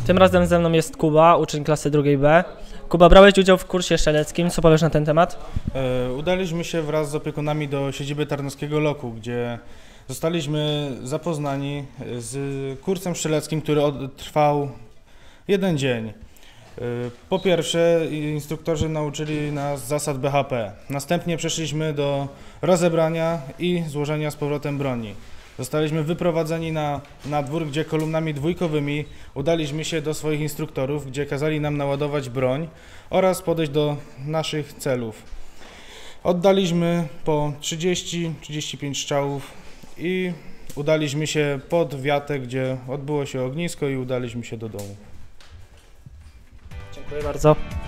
Tym razem ze mną jest Kuba, uczeń klasy 2B. Kuba, brałeś udział w kursie strzeleckim, co powiesz na ten temat? Udaliśmy się wraz z opiekunami do siedziby Tarnowskiego Loku, gdzie zostaliśmy zapoznani z kursem strzeleckim, który trwał jeden dzień. Po pierwsze, instruktorzy nauczyli nas zasad BHP. Następnie przeszliśmy do rozebrania i złożenia z powrotem broni. Zostaliśmy wyprowadzeni na dwór, gdzie kolumnami dwójkowymi udaliśmy się do swoich instruktorów, gdzie kazali nam naładować broń oraz podejść do naszych celów. Oddaliśmy po 30-35 strzałów i udaliśmy się pod wiatę, gdzie odbyło się ognisko i udaliśmy się do domu. Dziękuję bardzo.